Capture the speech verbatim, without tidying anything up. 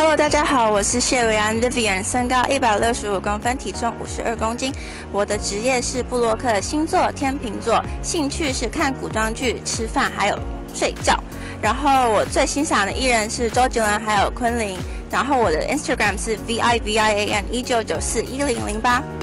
Hello， 大家好，我是谢维安 Vivian， 身高一百六十五公分，体重五十二公斤。我的职业是部落客，星座天秤座，兴趣是看古装剧、吃饭还有睡觉。然后我最欣赏的艺人是周杰伦还有昆凌。然后我的 Instagram 是 V I V I A N 一九九四一零零八。